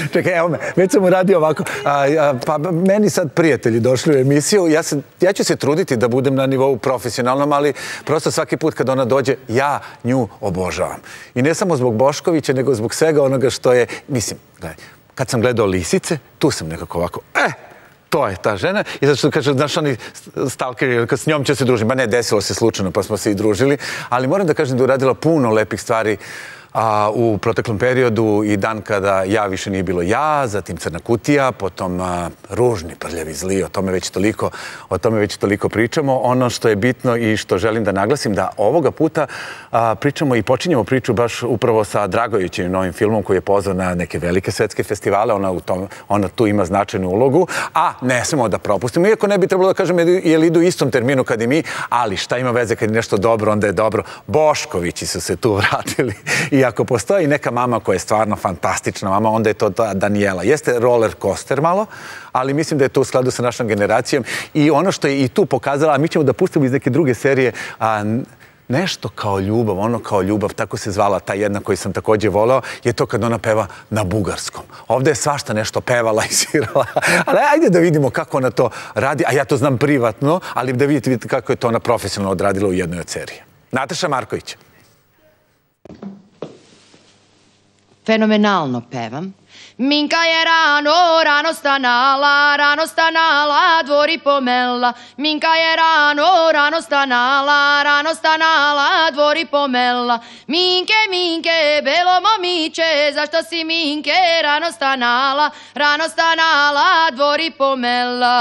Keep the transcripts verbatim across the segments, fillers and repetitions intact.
Čekaj, evo me, već sam uradio ovako. Pa meni sad prijatelji došli u emisiju. Ja ću se truditi da budem na nivou profesionalnom, ali prosto svaki put kad ona dođe, ja nju obožavam. I ne samo zbog Boškovića, nego zbog svega onoga što je, mislim, gledaj, kad sam gledao Lisice, tu sam nekako ovako, eh, to je ta žena. I zato što kaže, znaš, oni stalkeri, s njom će se družiti. Ba ne, desilo se slučajno, pa smo se i družili. Ali moram da kažem da je uradila puno lepih stvari u proteklom periodu i dan kada ja više nije bilo ja, zatim Crna kutija, potom Ružni, prljavi, zli, o tome već toliko, o tome već toliko pričamo. Ono što je bitno i što želim da naglasim, da ovoga puta pričamo i počinjemo priču baš upravo sa Dragojevićim novim filmom koji je pozvan na neke velike svetske festivale, ona, u tom, ona tu ima značajnu ulogu, a ne smemo da propustimo, iako ne bi trebalo da kažem jer idu u istom terminu kad i mi, ali šta ima veze kad je nešto dobro, onda je dobro. Boškovići su se tu vratili i ako postoji neka mama koja je stvarno fantastična mama, onda je to Danijela. Jeste roller coaster malo, ali mislim da je to u skladu sa našom generacijom i ono što je i tu pokazala, a mi ćemo da pustimo iz neke druge serije, nešto kao ljubav, ono kao ljubav, tako se zvala ta jedna koju sam također voleo, je to kad ona peva na bugarskom. Ovdje je svašta nešto pevala i svirala, ali ajde da vidimo kako ona to radi, a ja to znam privatno, ali da vidite kako je to ona profesionalno odradila u jednoj od serije. Nataša Marković. Fenomenalno pevam. Minka je rano, rano stanala, rano stanala, dvori pomela. Minka je rano, rano stanala, rano stanala, dvori pomela. Minke, Minke, belo momiće, zašto si Minke rano stanala, rano stanala, dvori pomela.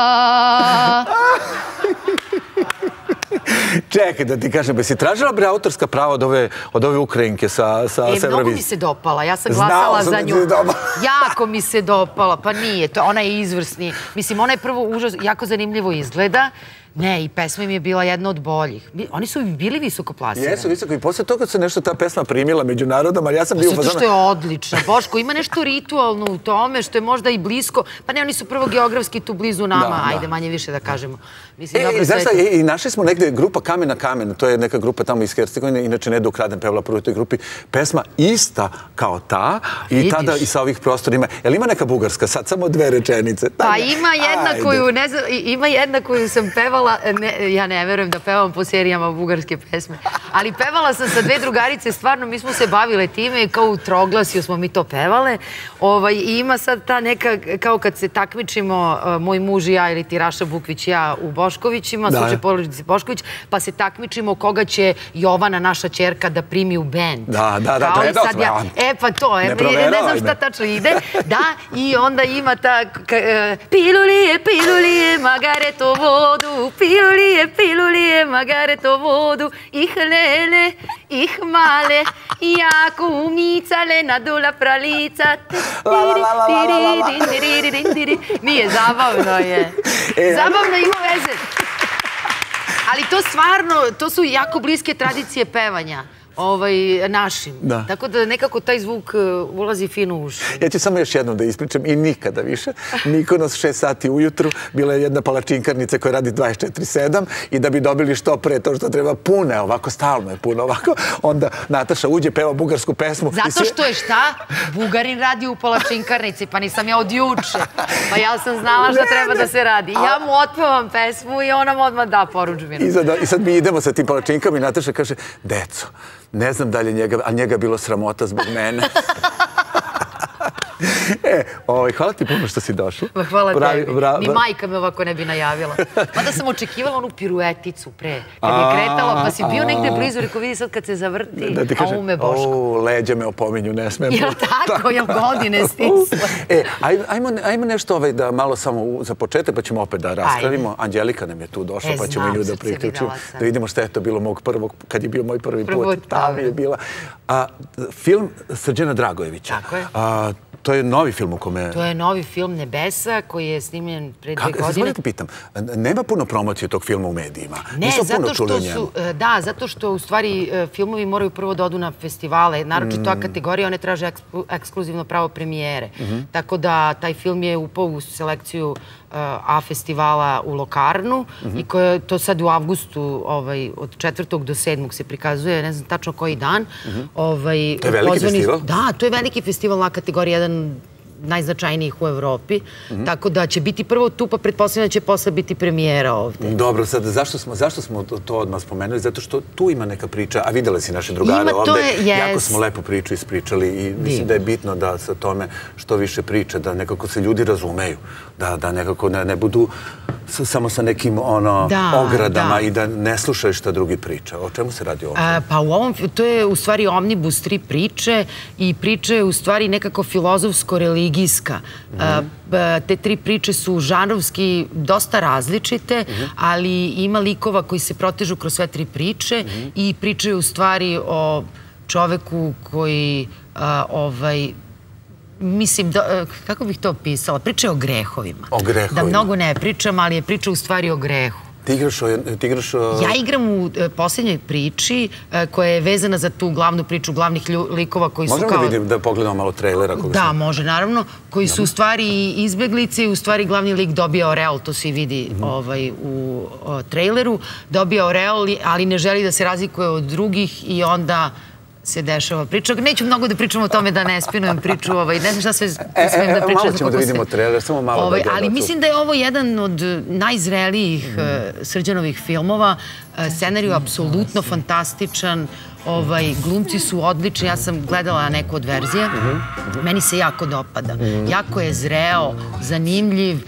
Čekaj, da ti kažem, si tražila bre autorska prava od ove Ukrajinke sa Eurovizije? E, mnogo mi se dopala, ja sam glasala za nju. Jako mi se dopala, pa nije, ona je izvrsni. Mislim, ona je prvo užas, jako zanimljivo izgleda. Ne, i pesma im je bila jedna od boljih. Oni su bili visoko plasirani. Jesu, visoko. I posle toga se nešto ta pesma primila među narodom, ali ja sam bio... Zato što je odlična. Boško, ima nešto ritualno u tome, što je možda i blisko. Pa ne, oni su prvo geografski tu blizu nama. Ajde, manje više da kažemo. E, znaš šta, i našli smo negde grupa Kamen na kamen. To je neka grupa tamo iz Hercegovine. Inače, Neda Ukraden pevala prvo u toj grupi. Pesma ista kao ta i tada i sa ovih prostora ima. Jel ima neka bugarska? Sad samo dve rečenice. Pa ima jedna koju, ne znam, ima jedna koju sam pevala. Ja ne verujem da pevam po serijama bugarske pesme, ali pevala sam sa dve drugarice, stvarno mi smo se bavile time i kao u Troglasju smo mi to pevale i ima sad ta neka, kao kad se takmičimo moj muž i ja ili ti Raša Bukvić i ja u Boškovićima, slučaj porodice Bošković, pa se takmičimo koga će Jovana, naša ćerka, da primi u bend. Da, da, da, gledao sam ja. E pa to, ne znam šta tačno ide. Da, i onda ima ta pilulije, pilulije, magareto vodu, pilulije, pilulije, magareto vodu, ih lele, ih male, jako umicale, nadula pralica. Nije, zabavno je. Zabavno ima veze. Ali to stvarno, to su jako bliske tradicije pevanja. našim. Tako da nekako taj zvuk ulazi fino u uši. Ja ću samo još jednom da ispričam i nikada više. Mikonos šest sati ujutru, bila je jedna palačinkarnica koja radi dvadeset četiri sedam i da bi dobili što pre to što treba pune, ovako stalno je puno ovako, onda Nataša uđe, peva bugarsku pesmu. Zato što je šta? Bugarin radi u palačinkarnici, pa nisam ja od juče. Pa ja sam znala šta treba da se radi. Ja mu otpevam pesmu i ona mu odmah da poručbinu. I sad mi idemo sa tim palačinkama i Nataša kaže, deco, ne znam da li je njega, ali njega bilo sramota zbog mene. E, hvala ti puno što si došla. Hvala tebi. Ni majka me ovako ne bi najavila. Mada sam očekivala onu pirueticu pre. Kad je kretala, pa si bio negde blizu, rekao vidi sad kad se zavrti, a ume Boško. O, leđa me opominju, ne smem. Jel tako? Jel godine stisla? E, ajmo nešto da malo samo za početak, pa ćemo opet da raspravimo. Anđelika nam je tu došla, pa ćemo nju da priključimo. Da vidimo šta je to bilo mog prvog, kad je bio moj prvi put. Tamo je bila. Film Srđana Dragojevića. Tako je. To je novi film u kome... To je novi film Nebesa koji je snimljen pre dve godine. Samo da te pitam, nema puno promocije tog filma u medijima? Ne, zato što su... Da, zato što u stvari filmovi moraju prvo da odu na festivale. Naročito ta kategorija, one traže ekskluzivno pravo premijere. Tako da taj film je upao u selekciju A festivala u Lokarnu i koje to sad u avgustu od četvrtog do sedmog se prikazuje, ne znam tačno koji dan. To je veliki festival? Da, to je veliki festival na kategoriji jedan najznačajnijih u Evropi, tako da će biti prvo tu, pa pretpostavljam da će posle biti premijera ovde. Dobro, sad, zašto smo to odmah spomenuli? Zato što tu ima neka priča, a vidjela si naše drugare ovde, jako smo lepo priču ispričali i mislim da je bitno da se o tome što više priča, da nekako se ljudi razumeju, da nekako ne budu samo sa nekim ogradama i da ne slušaju šta drugi priča. O čemu se radi ovdje? Pa u ovom, to je u stvari omnibus tri priče i priče je u stvari nekako filozofsko-religijska. Te tri priče su žanrovski dosta različite, ali ima likova koji se protežu kroz sve tri priče i pričaju u stvari o čoveku koji ovaj... Mislim, kako bih to opisala? Priča je o grehovima. O grehovima. Da mnogo ne pričam, ali je priča u stvari o grehu. Ti igraš o... Ja igram u posljednjoj priči koja je vezana za tu glavnu priču glavnih likova koji su kao... Možemo da vidim, da pogledamo malo trailera? Da, može, naravno. Koji su u stvari izbeglice i u stvari glavni lik dobija oreol, to se i vidi u traileru. Dobija oreol, ali ne želi da se razlikuje od drugih i onda se dešava priča. Neću mnogo da pričam o tome, da ne spinujem priču, ne znam šta sve smijem da pričam. Malo ćemo da vidimo trailer, samo malo da gledamo. Ali mislim da je ovo jedan od najzrelijih Srđanovih filmova. Scenarij je apsolutno fantastičan, glumci su odlični, ja sam gledala neku od verzija, meni se jako dopada. Jako je zreo, zanimljiv,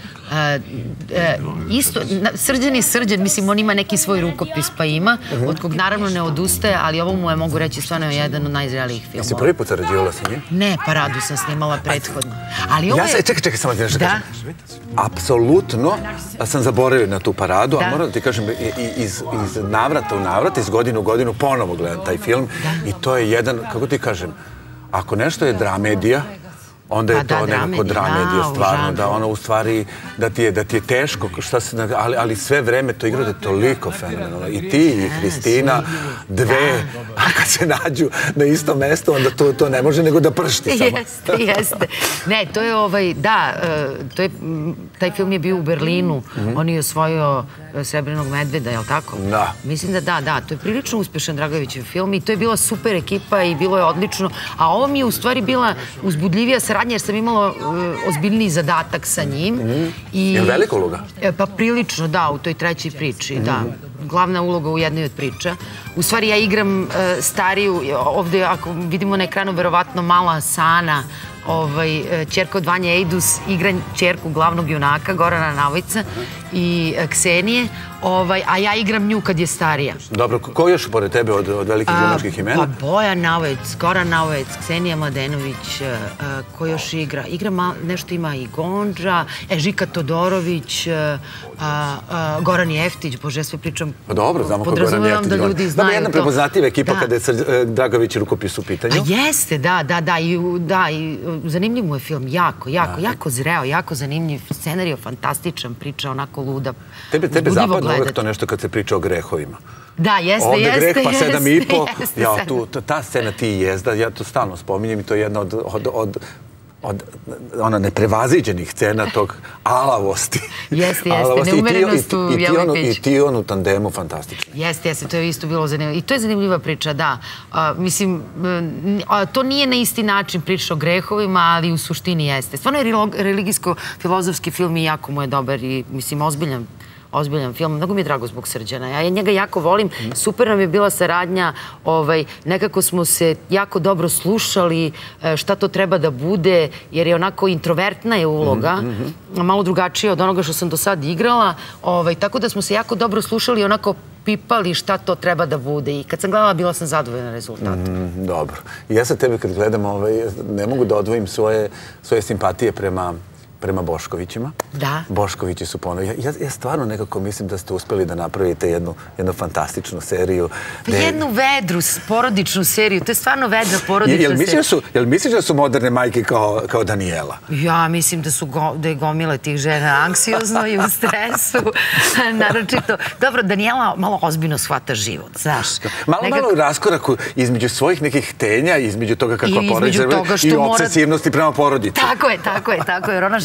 isto, Srđan je Srđan, mislim, on ima neki svoj rukopis, pa ima, od kog naravno ne odustaje, ali ovo mu je, mogu reći, stvarno jedan od najzrelijih filmova. Jesi prvi put sarađivala sa njim? Ne, pa Radu sam snimala prethodno. Čekaj, čekaj, samo ti nešto kažem. Apsolutno sam zaboravio na tu paradu, a moram da ti kažem, iz navrata u navrat, iz godinu u godinu ponovo gledam taj film i to je jedan, kako ti kažem, ako nešto je dramedija, onda je to nekako dramedija, stvarno, da ono u stvari, da ti je teško, ali sve vreme to igra da je toliko fenomenalno. I ti i Hristina, dve, a kad se nađu na isto mesto, onda to ne može nego da pršti samo. Jeste, jeste. Ne, to je ovaj, da, taj film je bio u Berlinu, on je osvojio Srebrnog medveda, je li tako? Da. Mislim da da, da, to je prilično uspešan Dragojevićev film i to je bila super ekipa i bilo je odlično, a ovo mi je u stvari bila uzbudljivija saradnja jer sam imala ozbiljniji zadatak sa njim. Je li velika uloga? Pa prilično, da, u toj trećoj priči, da. Glavna uloga u jednoj od priča. U stvari ja igram stariju, ovde ako vidimo na ekranu verovatno mala Sana, ćerka od Vanje Ejdus, igram ćerku glavnog junaka, Gorana Navojca i Ksenije, a ja igram nju kad je starija. Dobro, ko još pored tebe od velikih glumačkih imena? Pa Bojan Navojec, Goran Navojec, Ksenija Mladenović, ko još igra? Igra nešto ima i Gondža, Žika Todorović, Goran Jeftić, bože, ja sve pričam, podrazumijem da ljudi znaju to. Dobro, jedna prepoznativa ekipa kada je Dragojević rukopis u pitanju. A jeste, da, da, da, i zanimljiv mu je film, jako, jako, jako zreo, jako zanimljiv, scenarij je fantastičan, priča onako luda. Tebe zapadno uvek to nešto kad se priča o grehovima. Da, jeste, jeste, jeste. Ovde greh pa sedam i po, ta scena ti i jezda, ja to stalno spominjem i to je jedna od od ona neprevaziđenih scena tog alavosti. Jeste, jeste, neumerenost u Jeliković. I ti on u tandemu fantastično. Jeste, jeste, to je isto bilo zanimljivo. I to je zanimljiva priča, da. Mislim, to nije na isti način priča o grehovima, ali u suštini jeste. Stvarno je religijsko-filozofski film i jako mu je dobar i, mislim, ozbiljan ozbiljan film. Mnogo mi je drago zbog Srđana. Ja njega jako volim. Super nam je bila saradnja. Nekako smo se jako dobro slušali šta to treba da bude, jer je onako introvertna je uloga, malo drugačija od onoga što sam do sad igrala. Tako da smo se jako dobro slušali i onako pipali šta to treba da bude. I kad sam gledala, bila sam zadovoljna rezultatom. Dobro. I ja sa tebe kad gledam, ne mogu da odvojim svoje simpatije prema prema Boškovićima. Da. Boškovići su ponovno. Ja stvarno nekako mislim da ste uspeli da napravite jednu fantastičnu seriju. Pa jednu vedru, porodičnu seriju. To je stvarno vedra porodična serija. Jel misliš da su moderne majke kao Danijela? Ja mislim da je gomila tih žena anksiozno i u stresu. Naročito. Dobro, Danijela malo ozbiljno shvata život, znaš. Malo malo raskoraku između svojih nekih tenja, između toga kakva porodica i obsesivnosti prema porodici. Tako je, tako je, tako je. Jer ona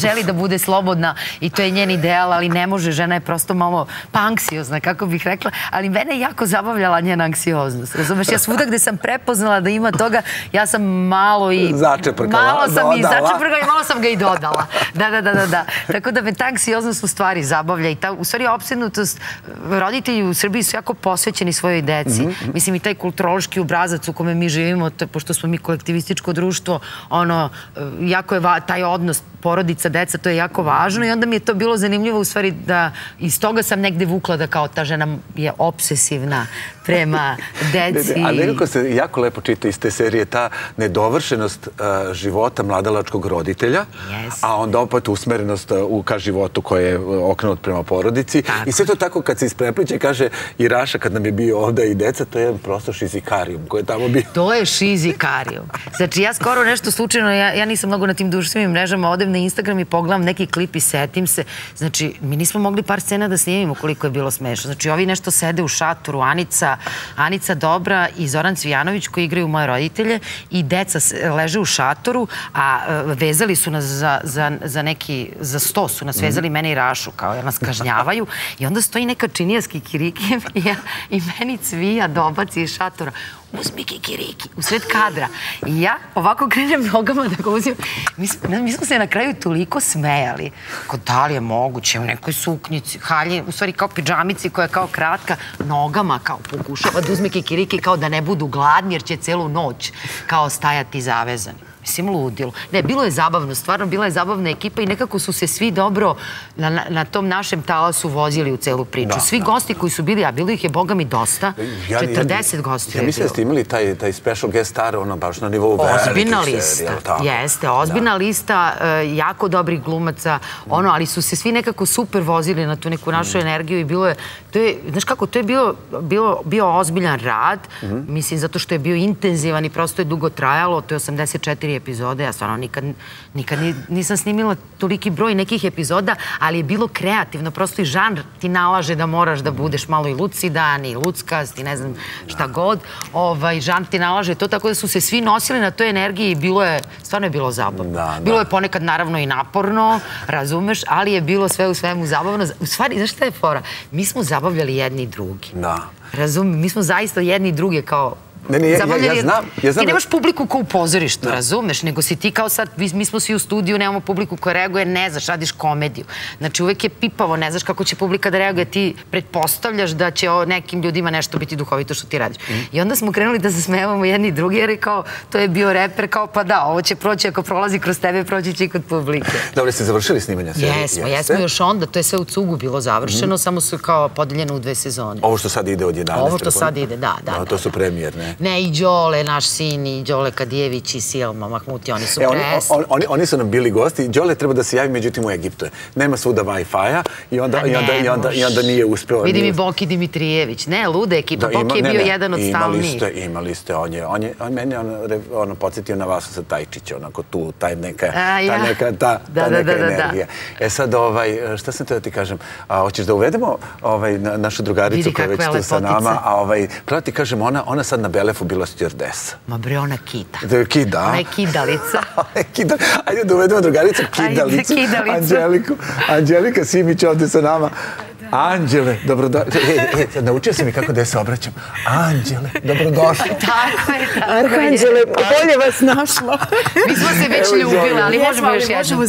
želi da bude slobodna i to je njen ideal, ali ne može, žena je prosto malo pa anksiozna, kako bih rekla, ali mene je jako zabavljala njena anksioznost. Razumeš, ja svuda gde sam prepoznala da ima toga, ja sam malo i... Začeprkala, malo sam i dodala. začeprkala i malo sam ga i dodala. Da, da, da, da, da. Tako da me ta anksioznost u stvari zabavlja i ta, u stvari, opsednutost, roditelji u Srbiji su jako posvećeni svojoj deci. Mislim, i taj kulturološki obrazac u kome mi živimo, pošto smo mi kolektivističko društvo, ono, jako je taj odnos porodica, deca, to je jako važno i onda mi je to bilo zanimljivo u stvari da iz toga sam negde vukla da kao ta žena je obsesivna prema deci. Ali nekako se jako lepo čita iz te serije ta nedovršenost života mladalačkog roditelja, a onda opet usmerenost ka životu koji je okrenut prema porodici. I sve to tako kad se isprepliče, kaže i Raša kad nam je bio ovde i deca, to je jedan prosto šizikarijum koji je tamo bio. To je šizikarijum. Znači ja skoro nešto slučajno, ja nisam mnogo na tim društvenim mrežama, odem na Instagram i pogledam neki klip i setim se. Znači, mi nismo mogli par scena da snimimo koliko je bilo smešno. Znači, ovi nešto sede u šatoru, Anica, Anica Dobra i Zoran Cvijanović koji igraju moje roditelje i deca leže u šatoru, a vezali su nas za, za, za neki, za sto su nas vezali mene i Rašu, kao jer nas kažnjavaju i onda stoji neka činijaski kirikijem i, ja, i meni Cvija dobaci iz šatora. Uzmi kikiriki, u sred kadra. I ja ovako krenem nogama da ga uzim. Mi, mi smo se na kraju toliko smejali. Kao da li je moguće u nekoj suknjici, halji, u stvari kao pidžamici koja je kao kratka, nogama kao pokušava da uzme kikiriki kao da ne budu gladni jer će celu noć kao stajati zavezani. Mislim, ludilo. Ne, bilo je zabavno, stvarno bila je zabavna ekipa i nekako su se svi dobro na, na tom našem talasu vozili u celu priču. Da, svi da. Gosti koji su bili, a bilo ih je, boga mi, dosta, ja, četrdeset gostiju ja, ja mislim da ste imali taj, taj special guest star, ono, baš na nivou velikih ozbiljna lista, jeste, ozbiljna da. lista, uh, jako dobrih glumaca, ono, ali su se svi nekako super vozili na tu neku našu mm. energiju i bilo je, to je, znaš kako, to je bio, bio, bio ozbiljan rad, mm. mislim, zato što je bio intenzivan i prosto je dugo trajalo, to je osamdeset četiri epizode, ja stvarno nikad, nikad nisam snimila toliki broj nekih epizoda, ali je bilo kreativno, prosto i žanr ti nalaže da moraš da budeš malo i lucidan i luckast i ne znam šta god, ovaj, žanr ti nalaže to, tako da su se svi nosili na toj energiji i bilo je, stvarno je bilo zabavno. Da, da. Bilo je ponekad naravno i naporno, razumeš, ali je bilo sve u svemu zabavno. U stvari, znaš šta je fora? Mi smo zabavljali jedni i drugi. Da. Razumem, mi smo zaista jedni i druge kao Ne, ne, ja, ja, ja znam. Ja znam ti nemaš publiku ko u pozorištu, razumeš, nego si ti kao sad, mi smo svi u studiju, nemamo publiku koja reaguje, ne znaš, radiš komediju. Znači uvek je pipavo, ne znaš kako će publika da reaguje, ti pretpostavljaš da će o nekim ljudima nešto biti duhovito što ti radiš. I onda smo krenuli da se smejavamo jedni i drugi, jer je kao, to je bio reper, kao pa da, ovo će proći, ako prolazi kroz tebe, proći će i kod publike. Dobro, ste završili snimanja serije? Jesmo, jesmo još onda, to je sve u cugu bilo završeno, samo su kao podeljeno u dve sezone. Ovo što sad ide od jedanaest. Ovo što sad ide, da, da. To su premijerne. Ne, i Đole, naš sin, i Đole Kadijević, i Silma Mahmuti, oni su presni. Oni, oni, oni su nam bili gosti. Đole treba da se javi, međutim u Egiptu je. Nema svuda Wi-Fi-a i onda, i onda, i onda, i onda nije uspeo. Vidi mi Boki Dimitrijević. Ne, luda ekipa. Da, Boki je bio ne, jedan od stalnijih. Imali ste, imali ste. On je, on je, on mene on, ono, podsjetio na vas sa Tajčića, onako tu, taj neka, A, ja. ta neka, ta, da, ta neka da, da, energija. Da. E sad, ovaj, šta sam te da ti kažem? A, hoćeš da uvedemo ovaj, na, našu drugaricu koja već tu sa nama, a ovaj, pravo ti kažem, ona, ona sad na Belefu bila stjordesa. Ma bre, ona kida. Da je kida, a? Ona je kidalica. Kida. Ajde da uvedemo drugaricu kidalicu. Ajde, kidalicu. Anđeliku. Anđelika Simić ovdje sa nama. Anđele, dobrodošli. E, e, naučio sam i kako da je se obraćam. Anđele, dobrodošli. Tako je, tako je. Arhanđele, bolje vas našlo. Mi smo se već ljubili, ali možemo još jednom.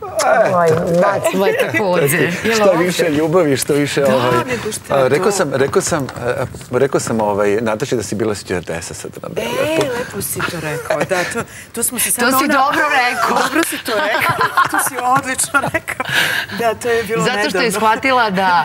Moj mac, moj također. Što više ljubavi, što više... Rekao sam, rekao sam, rekao sam Nataši da si bila stjordesa sad na Belefu. E, lepo si to rekao, da, to smo se sad... To si dobro rekao. Dobro si to rekao, to si odlično rekao. Da, to je bilo nedavno. Zato što je shvatila da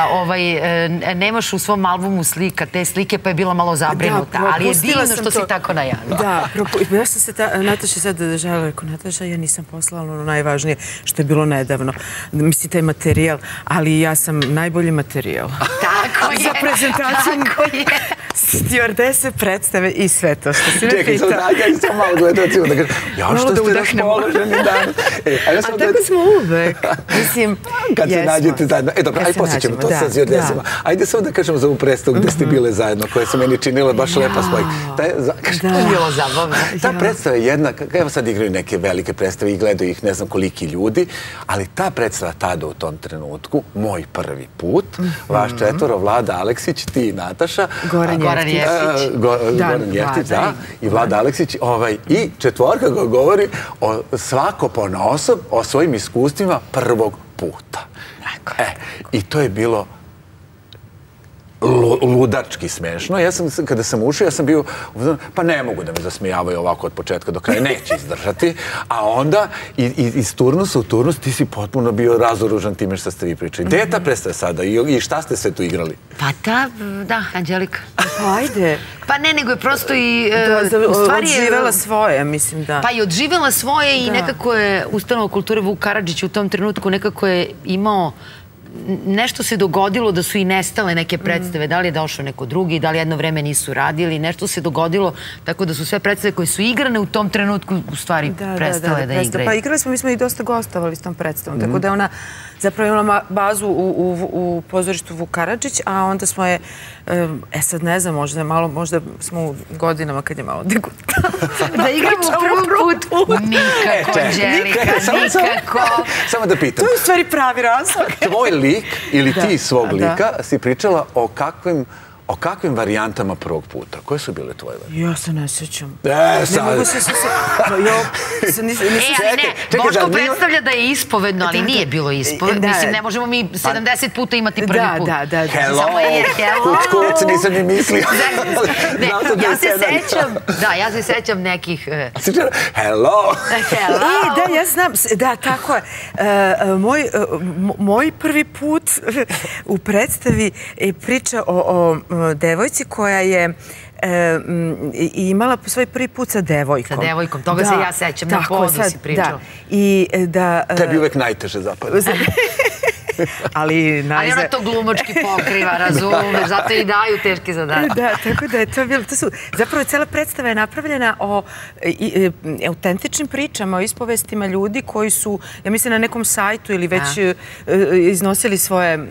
nemaš u svom albumu slika, te slike, pa je bila malo zabrinuta, ali je divno što si tako najavila. Da, ja sam se Nataša sad želela, rekao, Nataša, ja nisam poslala ono najvažnije što je bilo nedavno. Mislim, taj materijal, ali ja sam najbolji materijal. Tako je. Za prezentaciju stjordese predstave i sve to što si me pitao. Čekaj, sad sam malo gledalcima da kažem, ja što ste raspoloženi danas. A tako smo uvek. Mislim, kad se nađete zajedno. E dobro, ajde poslije ćemo to sa stjordesima. Ajde samo da kažemo za ovu predstavu gde ste bile zajedno, koja se meni činila baš lepa spoj. To je bilo zabavno. Ta predstava je jedna, evo sad igraju neke velike predstave i gledaju ih ne znam koliki ljudi, ali ta predstava tada u tom trenutku, moj prvi put, vaš četvoro, Vlada Aleksić, ti i Nataša, Goran Jeftić, Goran Jeftić, da, i Vlada Aleksić, i četvorka koja govori svako ponaosob o svojim iskustvima prvog puta. I to je bilo ludački smešno. Ja sam, kada sam ušao, ja sam bio, pa ne mogu da me zasmijavaju ovako od početka do kraja, neće izdržati. A onda, iz turnusa u turnus, ti si potpuno bio razoružan time što ste vi pričali. Gde je ta predstava sada i šta ste sve tu igrali? Pa ta, da, Anđelika. Ajde. Pa ne, nego je prosto i... Odživela svoje, mislim da. Pa i odživela svoje i nekako je Ustanova kulture Vuk Karadžić u tom trenutku nekako je imao nešto se dogodilo da su i nestale neke predstave, da li je došao neko drugi, da li jedno vreme nisu radili, nešto se dogodilo, tako da su sve predstave koje su igrane u tom trenutku u stvari prestale da igraju. Pa igrali smo, mi smo i dosta gostovali s tom predstavom, tako da je ona zapravo imala bazu u pozorištu Vuk Karadžić, a onda smo je, e sad ne znam, možda malo, možda smo u godinama kad je malo degutala. Da igramo prvi put. Nikako, Anđelika, nikako. Samo da pitam. To je u stvari pravi razlog. Tvoj lik ili ti svog lika si pričala o kakvim o kakvim varijantama prvog puta? Koje su bile tvoje varijante? Ja se ne sjećam. E, sad. Ne mogu se se... E, ali ne, Boško predstavlja da je ispovedno, ali nije bilo ispovedno. Mislim, ne možemo mi sedamdeset puta imati prvi put. Da, da, da. Hello, kuc, kuc, nisam ni mislio. Ne, ja se sećam, da, ja se sećam nekih... Hello. Hello. Da, ja znam, da, tako je. Moj prvi put u predstavi je priča o devojci koja je imala svoj prvi put sa devojkom. Sa devojkom, toga se ja sećam, na podu si pričao. Tebi uvek najteže zapada. Ali ona to glumački pokriva, razumeš, zato i daju teški zadatak. Da, tako da je to bilo. Zapravo, cela predstava je napravljena o autentičnim pričama, o ispovestima ljudi koji su, ja mislim, na nekom sajtu ili već iznosili svoje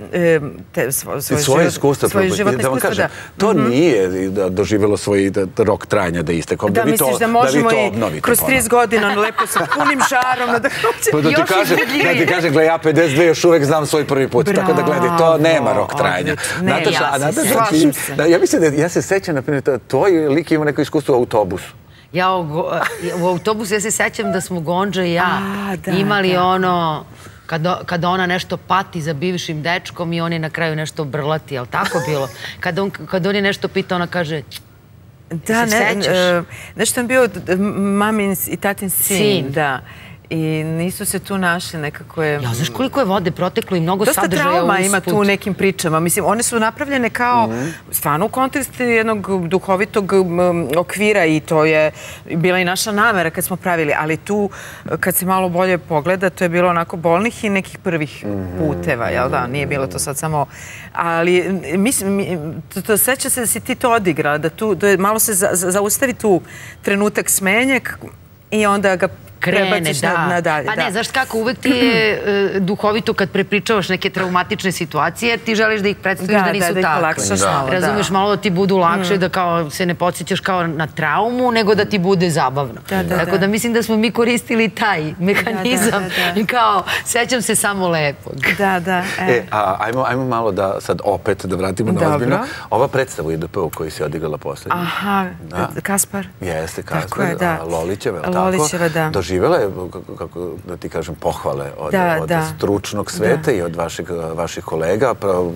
svoje iskustva. Da vam kažem, to nije doživjelo svoj rok trajanja da istekao. Da misliš da možemo i kroz trideset godina lepo sa punim žarom da hoće još izgledljivije. Da ti kažem, gleda, ja pedeset dve još uvek znam svoj prvi put, tako da gledaj, to nema rok trajanja. Ne, ja se slažem se. Ja mislim da, ja se sećam, na primjer, tvoj lik ima neko iskustvo u autobusu. Ja u autobusu, ja se sećam da smo Gonđa i ja imali ono... Kada ona nešto pati za bivšim dečkom i on je na kraju nešto brlati, je li tako bilo? Kada on je nešto pita, ona kaže... Da, nešto je bio mamin i tatin sin, da. I nisu se tu našli nekako je... Ja, znaš koliko je vode proteklo i mnogo sadržaja usput. Dosta trauma ima tu u nekim pričama. Mislim, one su napravljene kao stvarno u kontekstu jednog duhovitog okvira i to je bila i naša namera kad smo pravili. Ali tu, kad se malo bolje pogleda, to je bilo onako bolnih i nekih prvih puteva, jel da? Nije bilo to sad samo... Ali, mislim, seća se da si ti to odigrala, da malo se zaustavi tu trenutak smenje i onda ga krene, da. Pa ne, znaš kako, uvek ti je duhovito kad prepričavaš neke traumatične situacije, jer ti želiš da ih predstaviš da nisu takve. Razumeš, malo da ti budu lakše, da kao se ne podsjećaš kao na traumu, nego da ti bude zabavno. Tako da mislim da smo mi koristili taj mehanizam i kao, sećam se samo lepog. Da, da. E, ajmo malo da sad opet da vratimo na ozbiljno. Ova predstava u I D P-u koju si odigrala poslednje. Aha, Kaspar. Jeste, Kaspar, Lolićeva, tako? Doživjela je, kako da ti kažem, pohvale od stručnog sveta i od vaših kolega.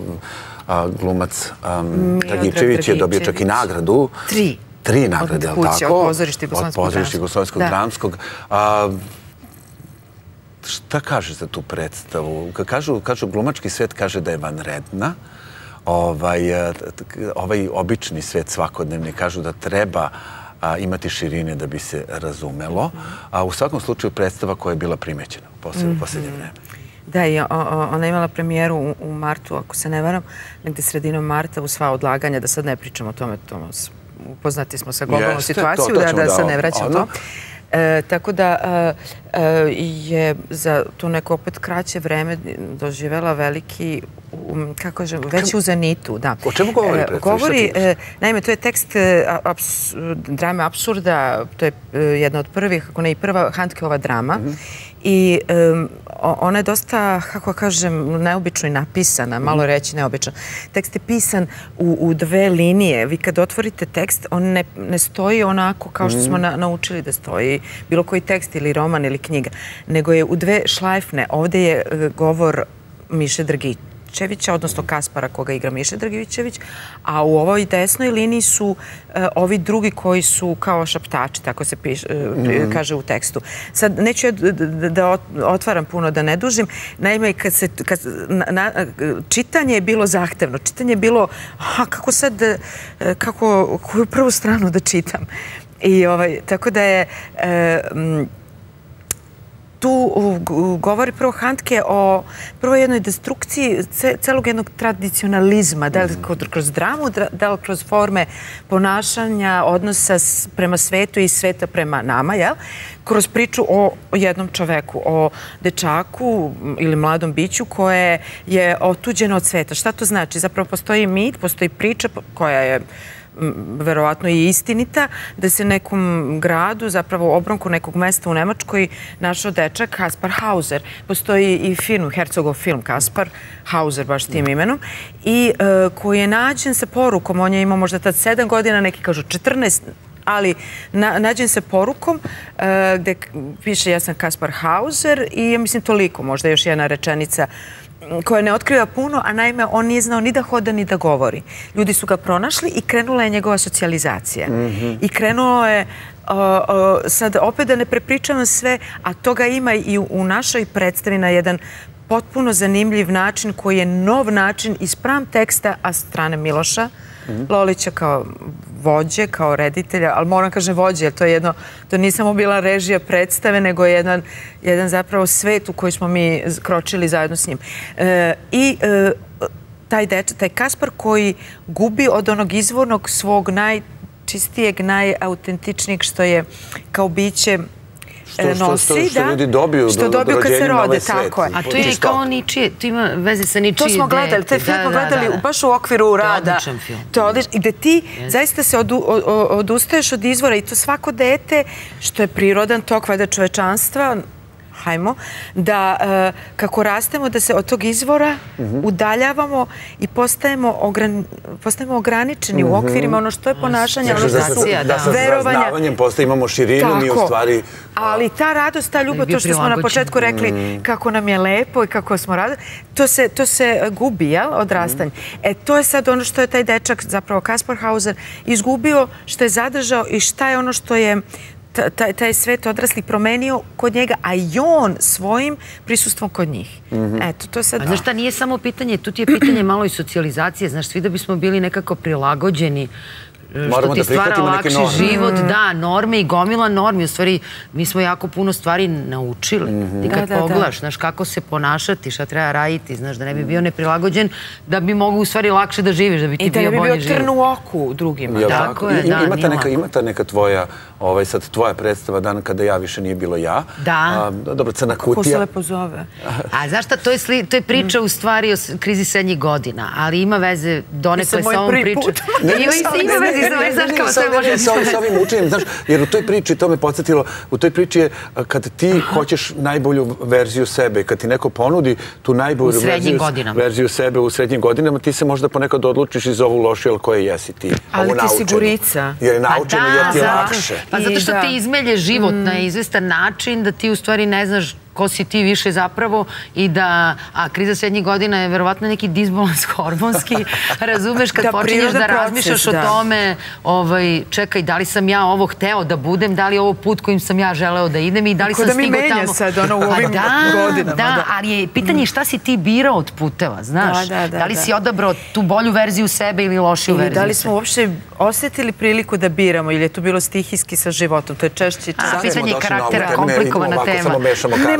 Glumac Dragičević je dobio čak i nagradu. Tri. Tri nagrade, je li tako? Od pozorišta Jugoslovenskog dramskog. Šta kaže za tu predstavu? Kažu, glumački svet kaže da je vanredna. Ovaj obični svet svakodnevni kažu da treba imati širine da bi se razumelo. A u svakom slučaju predstava koja je bila primećena u posljednje vreme. Da, i ona je imala premijeru u martu, ako se ne varam, negde sredinom marta, u sva odlaganja, da sad ne pričamo o tome, upoznati smo sa globalnom situaciju, da sad ne vraćam to. Tako da je za to neko opet kraće vreme doživjela veliki, kako kažem, već u zenitu. O čemu govori? Govori, naime, to je tekst drame apsurda, to je jedna od prvih, ako ne i prva Handkeova drama. I ona je dosta, kako kažem, neobično i napisana, malo reći neobično. Tekst je pisan u dve linije. Vi kad otvorite tekst, on ne stoji onako kao što smo naučili da stoji bilo koji tekst ili roman ili knjiga, nego je u dve šlajfne. Ovdje je govor Miše Drgićevića, odnosno Kaspara koga igra Miše Drgićević, a u ovoj desnoj liniji su ovi drugi koji su kao šaptači, tako se kaže u tekstu. Sad, neću da otvaram puno, da ne dužim. Naime, čitanje je bilo zahtevno. Čitanje je bilo, kako sad, kako koju prvu stranu da čitam. Tako da je tu govori prvo Handke o prvo jednoj destrukciji celog jednog tradicionalizma, da li kroz dramu, da li kroz forme ponašanja, odnosa prema svetu i sveta prema nama, jel? Kroz priču o jednom čoveku, o dečaku ili mladom biću koje je otuđeno od sveta. Šta to znači? Zapravo postoji mit, postoji priča koja je verovatno i istinita, da se nekom gradu, zapravo u obronku nekog mesta u Nemačkoj, našao dečak Kaspar Hauser. Postoji i film, Herzogov film Kaspar Hauser, baš tim imenom, i koji je nađen sa porukom. On je imao možda tad sedam godina, neki kažu četrnaest, ali nađen se porukom gde piše ja sam Kaspar Hauser i ja mislim toliko, možda još jedna rečenica koja ne otkriva puno, a naime on nije znao ni da hoda ni da govori. Ljudi su ga pronašli i krenula je njegova socijalizacija. I krenulo je, sad opet da ne prepričavam sve, a toga ima i u našoj predstavi na jedan potpuno zanimljiv način koji je nov način iz spram teksta, a strane Miloša Lolića kao vođe, kao reditelja, ali moram kažem vođe, jer to je jedno, to nije samo bila režija predstave, nego je jedan, jedan zapravo svet u koji smo mi kročili zajedno s njim. I taj dečak, taj Kaspar koji gubi od onog izvornog svog najčistijeg, najautentičnijeg što je kao biće nosi, što ljudi dobiju do rođenja na ovaj svet. A to je kao ničije, to ima veze sa ničije. To smo gledali, taj film smo gledali baš u okviru rada. To je odličan film. To je odličan. I da ti zaista se odustaješ od izvora i to svako dete, što je prirodan tok valjda čovečanstva, hajmo, da kako rastemo, da se od tog izvora udaljavamo i postajemo ograničeni u okvirima ono što je ponašanje, ono što su verovanja. Da sa raznavanjem postaje imamo širinu i u stvari... Ali ta radost, ta ljubav, to što smo na početku rekli kako nam je lepo i kako smo radili, to se gubi, jel, odrastanje. E, to je sad ono što je taj dečak, zapravo Kaspar Hauser, izgubio, što je zadržao i šta je ono što je taj svet odrasli promenio kod njega, a i on svojim prisustvom kod njih. Eto, to je sad... A znaš šta, nije samo pitanje, tu ti je pitanje malo i socijalizacije, znaš, svi da bismo bili nekako prilagođeni što ti stvara lakši život, da, norme i gomila normi. U stvari, mi smo jako puno stvari naučili. Ti kad pogledaš, znaš, kako se ponašati, šta treba raditi, znaš, da ne bi bio neprilagođen, da bi mogu u stvari lakše da živiš, da bi ti bio bolji život. I da ne bi bio trn u oku drugima. Tako je, da, nije lako. Ima ta neka tvoja, sad tvoja predstava dan kada ja više nije bilo ja. Da. Dobro, Crna kutija. Kako se lepo zove? A znaš šta, to je priča u stvari o krizi srednjih godina, ali ima veze donekle sa ovom pričom. Ima veze sa ovim učenjem, znaš, jer u toj priči, to me podsjetilo, u toj priči je kad ti hoćeš najbolju verziju sebe, kad ti neko ponudi tu najbolju verziju sebe u srednjim godinama, ti se možda ponekad odlučiš iz ovu lošu, ali koje jesi ti? Ali ti si gurica. Jer je naučeno, jer ti je lakše. Pa zato što ti izmelje život na izvestan način, da ti u stvari ne znaš ko si ti više zapravo i da, a kriza srednjih godina je verovatno neki disbalans hormonski, razumeš, kad počinješ da razmišljaš o tome, čekaj, da li sam ja ovo hteo da budem, da li je ovo put kojim sam ja želeo da idem i da li sam stigao tamo. Ko da mi menja sad, ono, u ovim godinama. Da, ali je pitanje šta si ti birao od puteva, znaš? Da li si odabrao tu bolju verziju sebe ili lošiju verziju sebe? Da li smo uopšte osjetili priliku da biramo ili je to bilo stihijski sa životom? To je češće. Pitanje karaktera, komplikovana tema.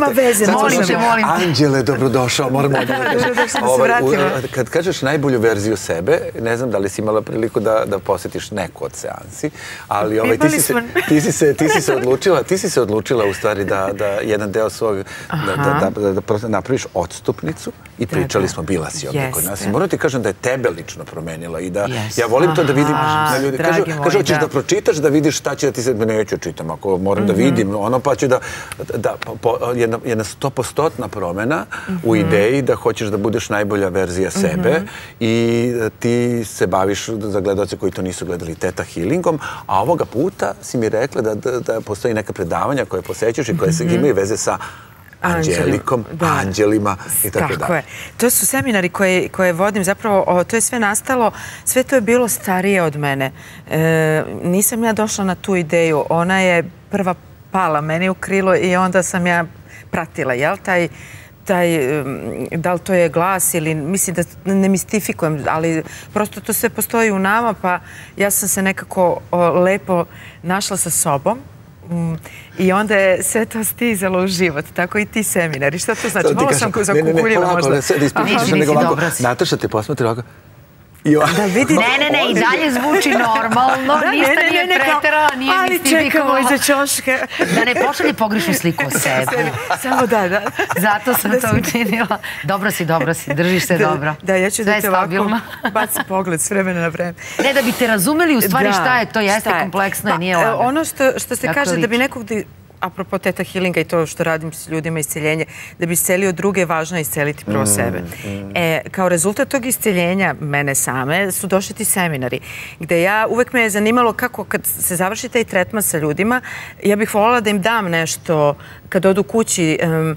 nema veze, molim te, molim te. Anđele, dobrodošao, moramo da kažem. Kad kažeš najbolju verziju sebe, ne znam da li si imala priliku da posjetiš neku od seansi, ali ti si se odlučila, ti si se odlučila u stvari da jedan deo svog, da napraviš odstupnicu i pričali smo, bila si ovdje kod nas. I moram ti kažem da je tebe lično promenila i da ja volim to da vidim na ljudi. Kažu, hoćeš da pročitaš, da vidiš šta će da ti se... Neću čitam, ako moram da vidim ono, pa ću da... Jedna stopostotna promjena u ideji da hoćeš da budeš najbolja verzija sebe i ti se baviš za gledalce koji to nisu gledali Theta Healingom, a ovoga puta si mi rekla da postoji neka predavanja koje posećaš i koje imaju veze sa Anđelikom, anđelima i tako dalje. Tako je. To su seminari koje vodim, zapravo to je sve nastalo, sve to je bilo starije od mene. Nisam ja došla na tu ideju, ona je prva pala meni u krilo i onda sam ja pratila, jel, taj taj, da li to je glas ili, mislim da ne mistifikujem, ali prosto to sve postoji u nama, pa ja sam se nekako lepo našla sa sobom. I onda je sve to stizalo u život, tako i ti seminari. Šta to znači? Malo sam zakukuljila možda. Nataša te posmatri ovako. Ne, ne, ne, i dalje zvuči normalno, ništa nije preterala, nije mistifikovala. Ali čekamo iza ćoške. Da ne pošalje pogrešnu sliku o sebi. Samo da, da. Zato sam to učinila. Dobro si, dobro si, držiš se dobro. Da, ja ću da te ovako baci pogled s vremena na vreme. Ne, da bi te razumeli u stvari šta je, to jeste kompleksno i nije lagano. Ono što se kaže da bi nekog... Apropo Theta Healinga i to što radim s ljudima isceljenje, da bi iscelio druge, važno je isceliti prvo sebe. Kao rezultat tog isceljenja mene same su došli ti seminari, gde ja uvek me je zanimalo kako kad se završi taj tretman sa ljudima, ja bih voljela da im dam nešto kad odu kući,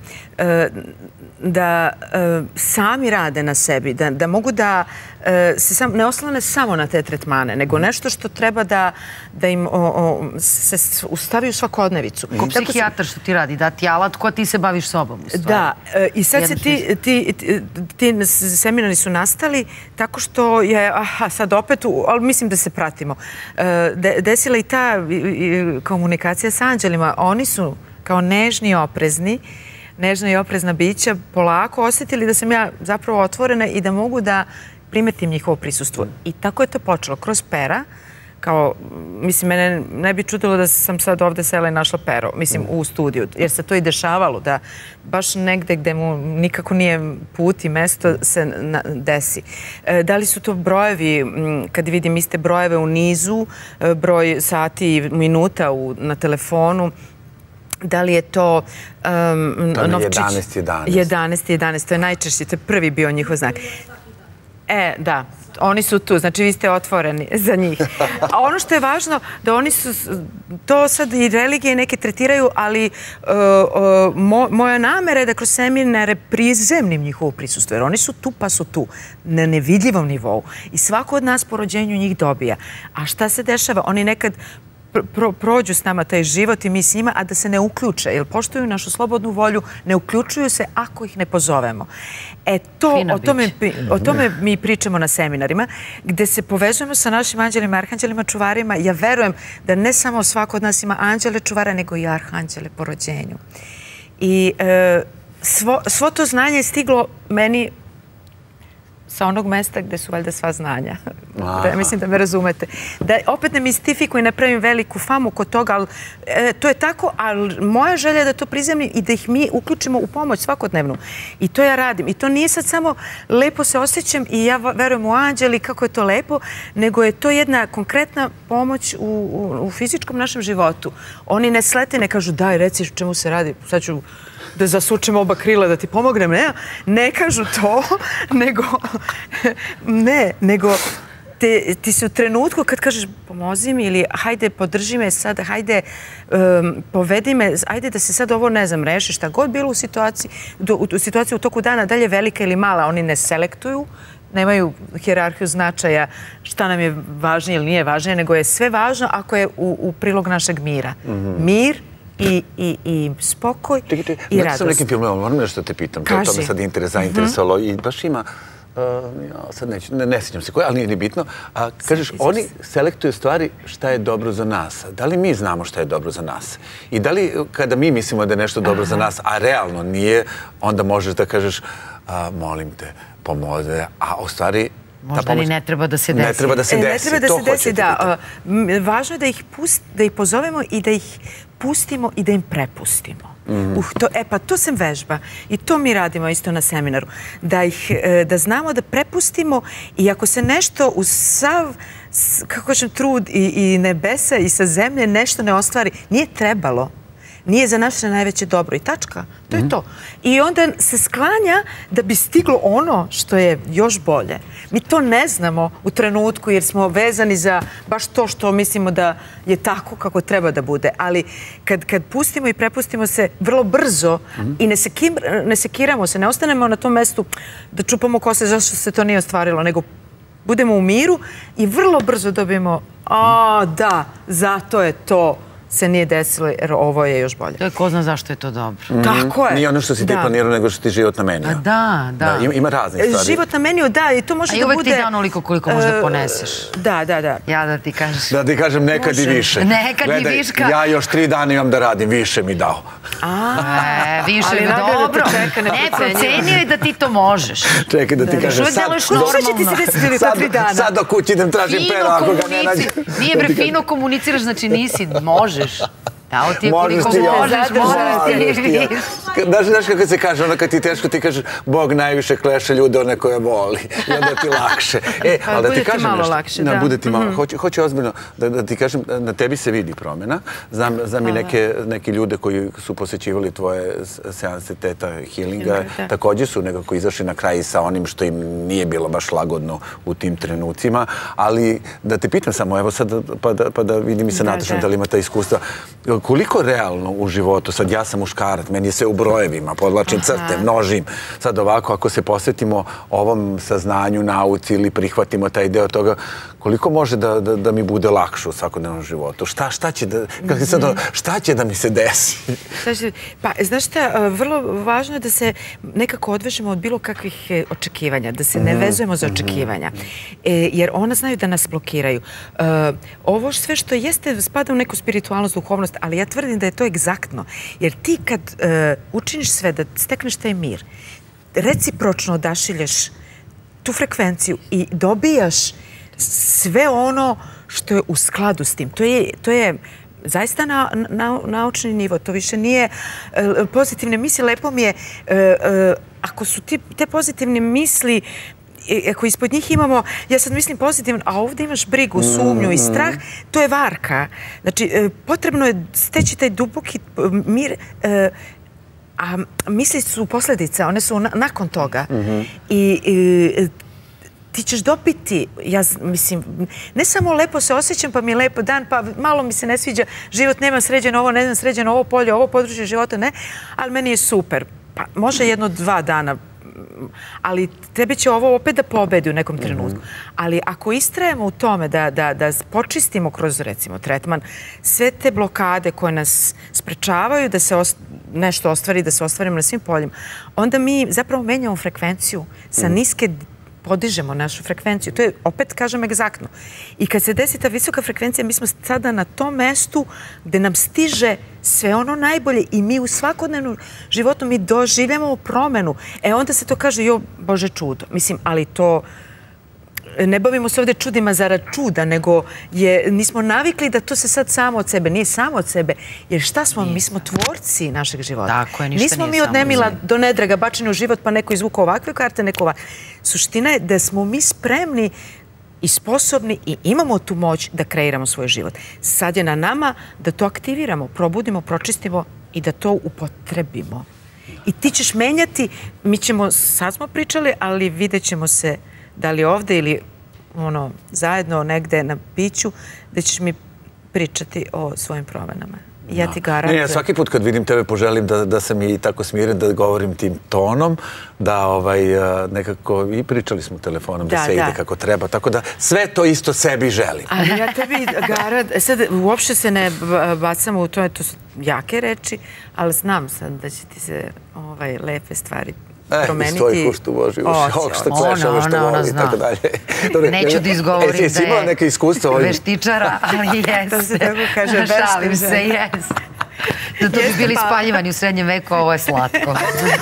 da sami rade na sebi, da mogu da se ne oslane samo na te tretmane, nego nešto što treba da im se ustavi u svakodnevicu. Ko psihijatar što ti radi, da ti alat, ko ti se baviš sobom u stvari. Da, i sad se ti seminari su nastali tako što je, aha, sad opet, ali mislim da se pratimo, desila i ta komunikacija sa anđelima. Oni su kao nežni i oprezni, nežna i oprezna bića, polako osjetili da sam ja zapravo otvorena i da mogu da primetim njihovo prisustvo. I tako je to počelo, kroz pera, kao, mislim, mene ne bi čudilo da sam sad ovde sela i našla pero, mislim, u studiju, jer se to i dešavalo, da baš negde gde mu nikako nije put i mesto se desi. Da li su to brojevi, kad vidim iste brojeve u nizu, broj sati i minuta na telefonu, da li je to novčić? jedanaest jedanaest. jedanaest jedanaest, to je najčešće, to je prvi bio njihov znak. E, da, oni su tu, znači vi ste otvoreni za njih. A ono što je važno, da oni su, to sad i religije neke tretiraju, ali moja namera je da kroz seminare prizemnim njihovo prisustvo, jer oni su tu pa su tu, na nevidljivom nivou. I svako od nas po rođenju njih dobija. A šta se dešava? Oni nekad prođu s nama taj život i mi s njima, a da se ne uključe, jer poštuju našu slobodnu volju, ne uključuju se ako ih ne pozovemo. E to, o tome mi pričamo na seminarima, gde se povezujemo sa našim anđelima, arhanđelima, čuvarima. Ja verujem da ne samo svako od nas ima anđele čuvara, nego i arhanđele po rođenju. I svo to znanje je stiglo meni sa onog mesta gde su valjda sva znanja. Mislim da me razumete. Da opet ne mistifikujem i ne pravim veliku famu kod toga, ali to je tako, ali moja želja je da to prizemnim i da ih mi uključimo u pomoć svakodnevnu. I to ja radim. I to nije sad samo lepo se osjećam i ja verujem u anđeli kako je to lepo, nego je to jedna konkretna pomoć u fizičkom našem životu. Oni ne slete, ne kažu daj, reci čemu se radi, sad ću da zasučem oba krila da ti pomognem, ne, ne kažu to, nego, ne, nego ti si u trenutku kad kažeš pomozi mi ili hajde podrži me sad, hajde povedi me, hajde da se sad ovo ne znam reši, šta god bilo u situaciji, u situaciji u toku dana, dalje velika ili mala, oni ne selektuju, nemaju hijerarhiju značaja šta nam je važnije ili nije važnije, nego je sve važno ako je u prilog našeg mira. Mir i spokoj i radost. Znate sam nekim filmom, moram nešto te pitam, to me sad zainteresovalo i baš ima sad neću, ne sjećam se koje, ali nije ni bitno. Kažeš, oni selektuju stvari šta je dobro za nas. Da li mi znamo šta je dobro za nas? I da li kada mi mislimo da je nešto dobro za nas, a realno nije, onda možeš da kažeš, molim te, pomode, a u stvari... Možda ni ne treba da se desi. Ne treba da se desi, to hoćete da. Važno je da ih pozovemo i da ih pustimo i da im prepustimo. E pa to sam vežba i to mi radimo isto na seminaru. Da znamo da prepustimo i ako se nešto uz sav, kako kažem, trud i nebesa i sa zemlje nešto ne ostvari, nije trebalo. Nije za naše najveće dobro i tačka. To je to. I onda se sklanja da bi stiglo ono što je još bolje. Mi to ne znamo u trenutku jer smo vezani za baš to što mislimo da je tako kako treba da bude. Ali kad pustimo i prepustimo se vrlo brzo i ne sekiramo se, ne ostanemo na tom mestu da čupamo kose zašto se to nije ostvarilo, nego budemo u miru i vrlo brzo dobijemo a da, zato je to se nije desilo jer ovo je još bolje. To je ko zna zašto je to dobro. Tako je. Nije ono što si ti planirao, nego što ti život namenio. Da, da. Ima raznih stvari. Život namenio, da, i to može da bude... A i uvek ti da onoliko koliko možda poneseš. Da, da, da. Ja da ti kažem... Da ti kažem, nekad i više. Nekad i viška. Gledaj, ja još tri dana imam da radim, više mi dao. Više je dobro. Ne, procenio je da ti to možeš. Čekaj da ti kažem, sad... Kuda će ti se desiti ili ta tri dana? Sad do kući idem tražim pero ako ga ne nađem. Nije bre, fino komuniciraš, znači nisi, možeš. Dao ti je koliko možeš, možeš ti. Znaš kako se kaže, ono kad ti teško ti kažeš Bog najviše kleše ljude one koje voli i onda ti lakše. Bude ti malo lakše, da. Bude ti malo, hoću ozbiljno da ti kažem, na tebi se vidi promjena. Znam i neke ljude koji su posjećivali tvoje seanse teta healinga, također su nekako izašli na kraj sa onim što im nije bilo baš lagodno u tim trenucima, ali da te pitam samo, evo sad pa da vidim i sa Natašom da li ima ta iskustva. Koliko realno u životu, sad ja sam muškarac, meni je sve u brojevima, podlačim crte, množim. Sad ovako, ako se posvetimo ovom saznanju, nauci ili prihvatimo taj deo toga, koliko može da mi bude lakše u svakodnevnom životu? Šta će da mi se desi? Pa, znaš šta, vrlo važno je da se nekako odvežemo od bilo kakvih očekivanja, da se ne vezujemo za očekivanja, jer ona znaju da nas blokiraju. Ovo sve što jeste spada u neku spiritualnost, duhovnost, ali ja tvrdim da je to egzaktno. Jer ti kad učiniš sve da stekneš taj mir, recipročno odašilješ tu frekvenciju i dobijaš sve ono što je u skladu s tim. To je zaista naučni nivo. To više nije pozitivne misli. Lepo mi je, ako su te pozitivne misli, ako ispod njih imamo, ja sad mislim pozitivno, a ovdje imaš brigu, sumnju i strah, to je varka. Znači, potrebno je steći taj duboki mir, a misli su posljedice, one su nakon toga. I ti ćeš dobiti, ja mislim, ne samo lepo se osjećam, pa mi je lepo dan, pa malo mi se ne sviđa, život nema sređeno ovo, ne znam sređeno ovo polje, ovo područje života, ne, ali meni je super. Pa može jedno, dva dana, ali tebe će ovo opet da pobedi u nekom trenutku. Ali ako istrajemo u tome da počistimo kroz, recimo, tretman, sve te blokade koje nas sprečavaju da se nešto ostvari, da se ostvarimo na svim poljima, onda mi zapravo menjamo frekvenciju sa niske podižemo našu frekvenciju. To je, opet kažem, egzaktno. I kad se desi ta visoka frekvencija, mi smo sada na tom mestu gde nam stiže sve ono najbolje i mi u svakodnevnom životu mi doživljamo promenu. E onda se to kaže, jo, Bože, čudo. Mislim, ali to... Ne bavimo se ovdje čudima zarad čuda, nego nismo navikli da to se sad samo od sebe. Nije samo od sebe. Jer šta smo? Mi smo tvorci našeg života. Tako je, ništa nije samo. Nismo mi od nemila do nedraga bačeni u život, pa neko izvuka ovakve karte, neko ovakve. Suština je da smo mi spremni i sposobni i imamo tu moć da kreiramo svoj život. Sad je na nama da to aktiviramo, probudimo, pročistimo i da to upotrebimo. I ti ćeš menjati, mi ćemo, sad smo pričali, ali vidjet ćemo se da li ovdje ili ono, zajedno negde na piću, da ćeš mi pričati o svojim promenama. Ja ti garantujem. Ne, svaki put kad vidim tebe poželim da sam i tako smiren, da govorim tim tonom, da nekako i pričali smo telefonom, da sve ide kako treba, tako da sve to isto sebi želim. Ali ja tebi garantujem, sad uopšte se ne bacam u to, to su jake reči, ali znam sad da će ti se lepe stvari promeniti. Iz tvojih uštu Boži uši, ovog što kleš, ovo što voli i tako dalje. Neću da izgovorim da je jesi imala neke iskustva ovim? Veštičara, ali jeste. To se tako kaže, šalim se, jeste. Da to bi bili spaljivani u srednjem veku, ovo je slatko.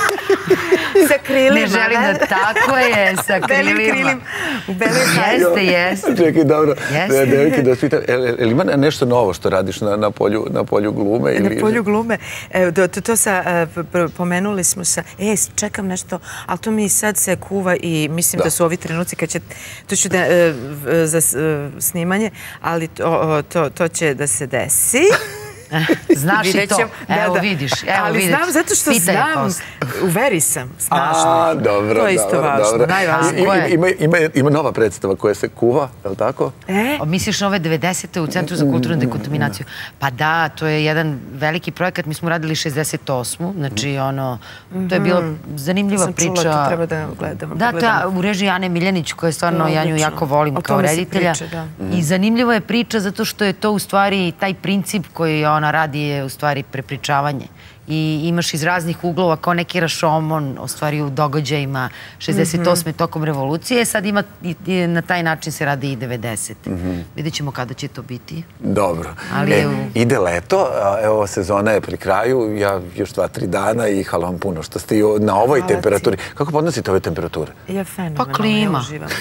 Sa krilima. Ne želim da tako je, sa krilima. U belim haljima. Jeste, jeste. Čekaj, dobro. Devojke, da vas pitam, je li ima nešto novo što radiš na polju glume? Na polju glume. To sa, pomenuli smo sa, e, čekam nešto, ali to mi sad se kuva i mislim da su ovi trenuci kad će, to ću da, za snimanje, ali to će da se desi. Znaš i to. Evo vidiš. Ali znam zato što znam. U veri sam. Snažno. A, dobro, to je isto važno. Najvažnije. Ima nova predstava koja se kuva, je li tako? Misliš na ove devedesete u Centru za kulturnu dekontaminaciju? Pa da, to je jedan veliki projekat. Mi smo radili šezdeset osmu. Znači, ono, to je bila zanimljiva priča. Sam čula, to treba da gledamo. Da, to je u režiji Ane Miljanić, koja je stvarno, ja nju jako volim kao reditelja. I zanimljiva je priča zato što je to u stvari taj princip koji ona radi je u stvari prepričavanje. I imaš iz raznih uglova kao neki rašomon, u stvari u događajima šezdeset osme tokom revolucije. Sad ima, na taj način se radi i devedesete. Vidjet ćemo kada će to biti. Dobro. Ide leto, evo sezona je pri kraju, ja još dva, tri dana i hvala vam puno što ste na ovoj temperaturi. Kako podnosite ove temperature? Ja fenomenalno, pa klima. Ja uživam.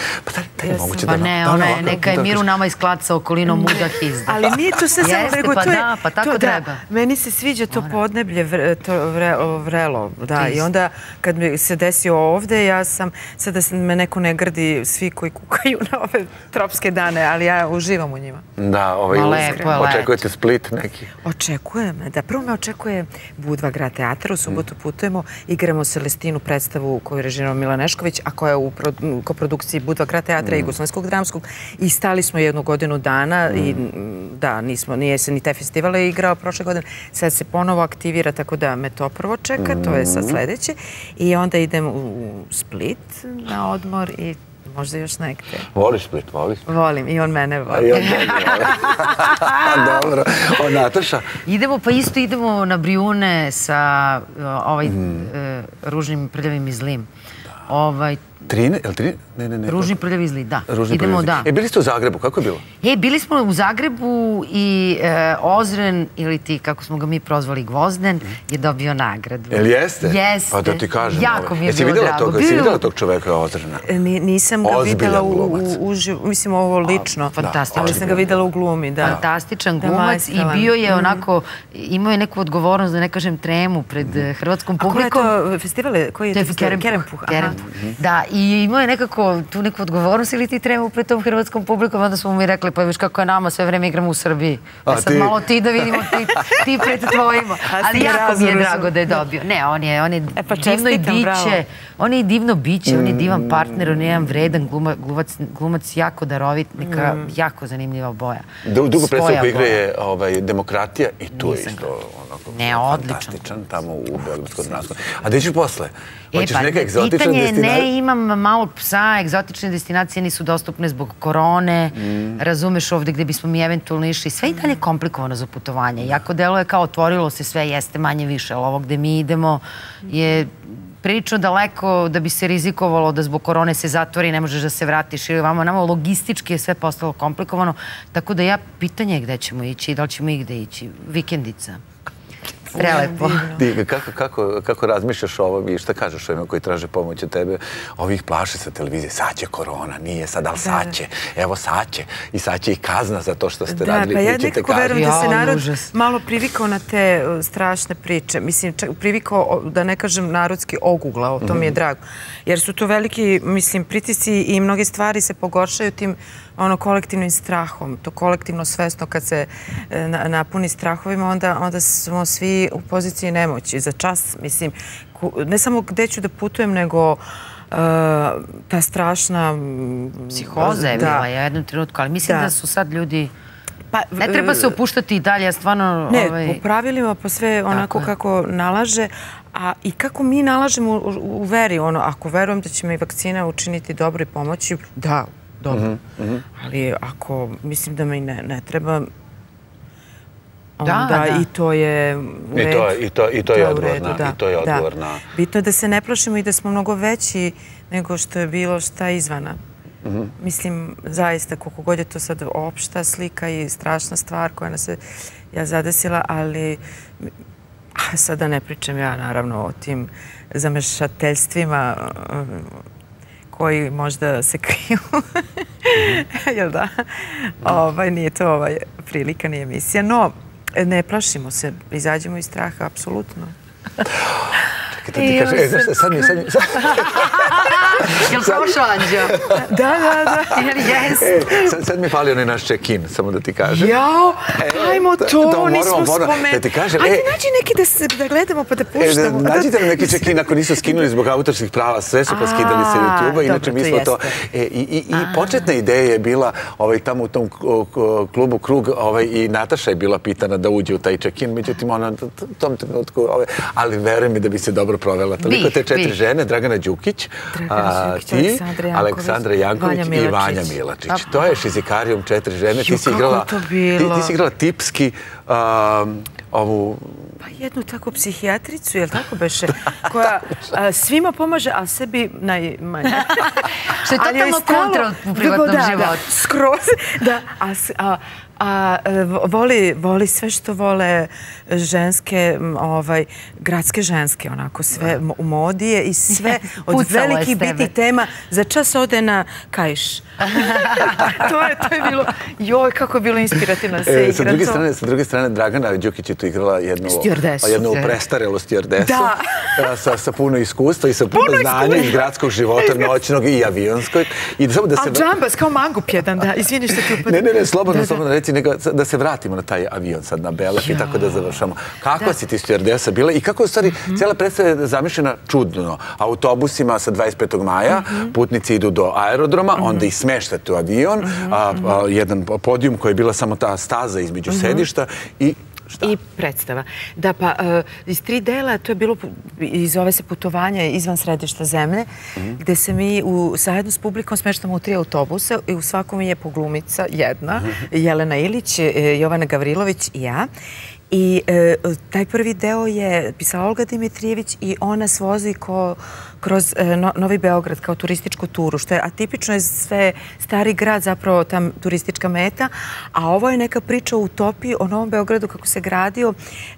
Pa ne, ona je neka je miru nama iz klaca okolinom muda hizda. Ali nije to sve samo, nego to je... Pa da, pa tako treba. Meni se sviđa to podneblje, to vrelo, da, i onda kad mi se desio ovde, ja sam, sad da me neko ne grdi, svi koji kukaju na ove tropske dane, ali ja uživam u njima. Da, očekujete Split neki? Očekujem, da, prvo me očekuje Budva grad teatra, u subotu putujemo, igramo Celestinu predstavu koju je režirao Milan Nešković, a koja je u koprodukciji Budva grad teatra i Jugoslovenskog dramskog, i stali smo jednu godinu dana i da, nismo, nije se ni taj festival igrao prošle godine, sad se ponovo aktivira, tako da me to prvo čeka, to je sad sledeće. I onda idem u Split na odmor i možda još negde. Voliš Split, voliš? Volim, i on mene voli. I on mene voli. Dobro. O, Nataša? Idemo, pa isto idemo na Brijune sa ovaj ružnim, prljavim i zlim. Ovaj... Trine? Je li Trine? Ne, ne, ne. Ružni, prljavi, zli, da. Ružni, prljavi, zli. E, bili ste u Zagrebu, kako je bilo? E, bili smo u Zagrebu i Ozren, ili ti, kako smo ga mi prozvali, Gvozden, je dobio nagradu. Jel jeste? Jeste. Pa da ti kažem. Jako mi je bilo drago. Jesi vidjela tog čoveka Ozrena? Nisam ga videla u živu, mislim ovo lično. Fantastičan. Ali sam ga videla u glumi, da. Fantastičan glumac i bio je onako, imao je neku odgovornost, da ne kažem tremu, pred hrvatskom publikom. A koja je to festival? To je Kerempuh. Da, i imao je nekako tu neku odgovornost ili ti tremu pred tom hrvatskom publikom, onda smo mi rekli, pa viš kako je nama, sve vreme igramo u Srbiji. Sad malo ti da vidimo ti pred tvojima. Ali jako mi je drago da je dobio. Ne, on je divno i biće, on je divno biće, on je divan partner, on je jedan vredan glumac, jako darovit, neka jako zanimljiva boja. Drugo predstavu koja igra je Demokratija i tu je isto ne, odlično. Fantastičan, tamo u Beogradskom dramskom. A gde ćeš posle? Hoćeš neka egzotična destinacija? Ne, imam malog psa, egzotične destinacije nisu dostupne zbog korone, razumeš ovde gde bismo mi eventualno išli, sve i dalje komplikovano za putovanje. Jako delo je kao otvorilo se sve, jeste manje više, ali ovo gde mi idemo je prilično daleko da bi se rizikovalo da zbog korone se zatvori, ne možeš da se vratiš ili vamo, nama logistički je sve postalo komplikovano, tako da ja, pitanje je gde ćemo ići i da li ćemo i gde ići, vikendica. Prelepo. Kako razmišljaš o ovom i šta kažeš ovima koji traže pomoć od tebe? Ovih plaše sa televizije, sad će korona, nije sad, ali sad će. Evo sad će. I sad će i kazna za to što ste radili. Da, pa ja nekako verujem da se narod malo privikao na te strašne priče. Mislim, privikao, da ne kažem narodski, oguglao, to mi je drago. Jer su to veliki, mislim, pritisci i mnoge stvari se pogoršaju tim ono kolektivnim strahom, to kolektivno svesno kad se napuni strahovima, onda smo svi u poziciji nemoći. Za čas, mislim, ne samo gde ću da putujem, nego ta strašna... Psihoza je bila u jednom trenutku, ali mislim da su sad ljudi... Ne treba se opuštati i dalje, ja stvarno... Ne, po pravilima, po sve onako kako nalaže, a i kako mi nalažemo u veri, ono, ako verujem da će mi vakcina učiniti dobro i pomoći, da, dobro. Ali ako mislim da mi ne treba, onda i to je u redu. I to je odgovorna. I to je odgovorna. Bitno je da se ne plašimo i da smo mnogo veći nego što je bilo šta izvana. Mislim, zaista, koliko god je to sad opšta slika i strašna stvar koja nas je ja zadesila, ali sada ne pričam ja naravno o tim zamešateljstvima koji možda se kriju. Jel da? Nije to prilika, nije emisija. No, ne plašimo se, izađemo iz straha, apsolutno. Čekaj, ti kaže, e, znaš šta, sad mi, sad mi... Jel prošao Anđeo? Da, da, da. Jel jes? Sad mi fali onaj naš check-in, samo da ti kažem. Jao, ajmo to, nismo spomenuli. Da ti kažem, e... Ajde, nađi neki da gledamo pa da puštamo. Nađite nam neki check-in ako nisu skinuli zbog autorskih prava, sve su pa skidali sa YouTube-a, inače mi smo to... I početna ideja je bila tamo u tom klubu Krug i Nataša je bila pitana da uđe u taj check-in, međutim ona u tom trenutku, ali veruj mi da bi se dobro provela. Toliko te četiri žene, Dragana Đukić, ti, Aleksandra Janković i Vanja Milačić. To je Šizikarijum, četiri žene. Ti si igrala tipski ovu... Pa jednu takvu psihijatricu, je li tako beše? Koja svima pomaže, a sebi najmanje. Što je totalno kontra u privatnom životu. Skroz. Da, a voli sve što vole ženske, gradske ženske, onako, sve u modije i sve od velikih bitnih tema. Za čas ode na kajš. To je bilo, joj, kako je bilo inspirativno se igra. Sa druge strane, Dragana Đukić je tu igrala jednu prestarelu stjuardesu sa puno iskustva i sa puno znanja iz gradskog života, noćnog i avionskog. A džambas, kao mangup jedan, da, izvini što ti upadam. Ne, ne, ne, slobodno, slobodno reci, da se vratimo na taj avion sad na Belek i tako da završamo. Kakva si ti stjuardesa bila i kako je u stvari cijela predstava je zamišljena čudno. Autobusima sa dvadeset petog maja putnici idu do aerodroma, onda ih smeštate u avion, jedan podijum koji je bila samo ta staza između sedišta i šta? I predstava. Da, pa iz tri dela to je bilo, i zove se putovanje izvan središta zemlje, gde se mi zajedno s publikom smeštamo u tri autobusa i u svakom je poglumica jedna, Jelena Ilić, Jovana Gavrilović i ja. I taj prvi deo je pisala Olga Dimitrijević i ona se vozi kroz Novi Beograd kao turističku turu, što je atipično je sve stari grad, zapravo tam turistička meta, a ovo je neka priča o utopiji, o Novom Beogradu kako se gradio